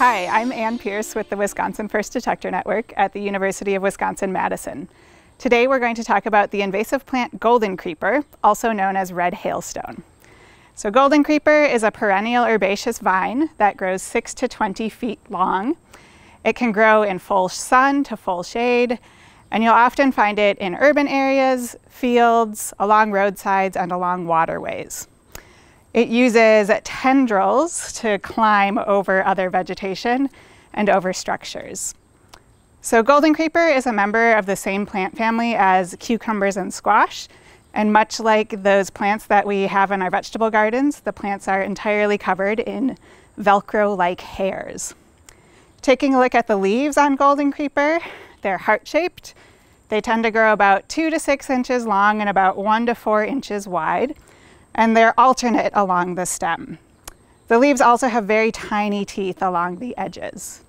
Hi, I'm Ann Pearce with the Wisconsin First Detector Network at the University of Wisconsin-Madison. Today we're going to talk about the invasive plant Goldencreeper, also known as red hailstone. So Goldencreeper is a perennial herbaceous vine that grows 6 to 20 feet long. It can grow in full sun to full shade, and you'll often find it in urban areas, fields, along roadsides, and along waterways. It uses tendrils to climb over other vegetation and over structures. So Goldencreeper is a member of the same plant family as cucumbers and squash, and much like those plants that we have in our vegetable gardens, the plants are entirely covered in Velcro-like hairs. Taking a look at the leaves on Goldencreeper, they're heart-shaped. They tend to grow about 2 to 6 inches long and about 1 to 4 inches wide, and they're alternate along the stem. The leaves also have very tiny teeth along the edges.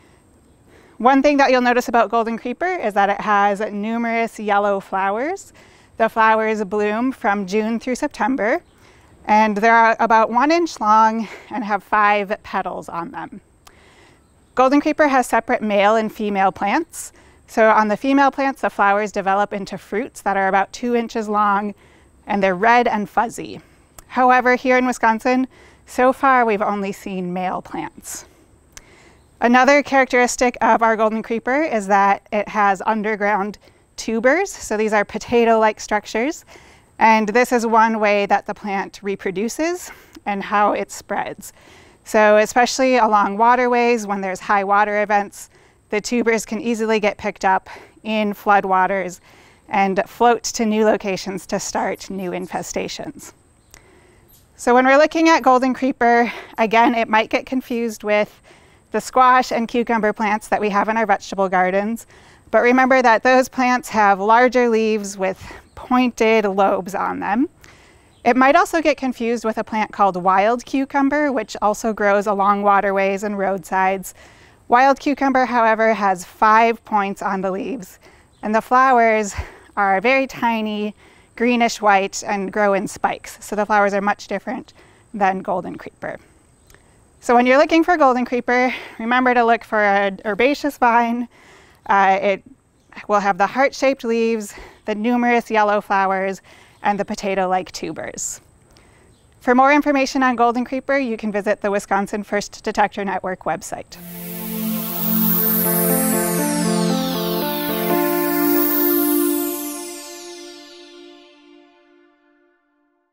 One thing that you'll notice about Goldencreeper is that it has numerous yellow flowers. The flowers bloom from June through September, and they're about 1 inch long and have 5 petals on them. Goldencreeper has separate male and female plants. So on the female plants, the flowers develop into fruits that are about 2 inches long, and they're red and fuzzy. However, here in Wisconsin, so far we've only seen male plants. Another characteristic of our Goldencreeper is that it has underground tubers. So these are potato-like structures, and this is one way that the plant reproduces and how it spreads. So especially along waterways, when there's high water events, the tubers can easily get picked up in floodwaters and float to new locations to start new infestations. So when we're looking at Goldencreeper, again, it might get confused with the squash and cucumber plants that we have in our vegetable gardens. But remember that those plants have larger leaves with pointed lobes on them. It might also get confused with a plant called wild cucumber, which also grows along waterways and roadsides. Wild cucumber, however, has 5 points on the leaves, and the flowers are very tiny, greenish white, and grow in spikes. So the flowers are much different than Goldencreeper. So when you're looking for Goldencreeper, remember to look for an herbaceous vine. It will have the heart-shaped leaves, the numerous yellow flowers, and the potato-like tubers. For more information on Goldencreeper, you can visit the Wisconsin First Detector Network website.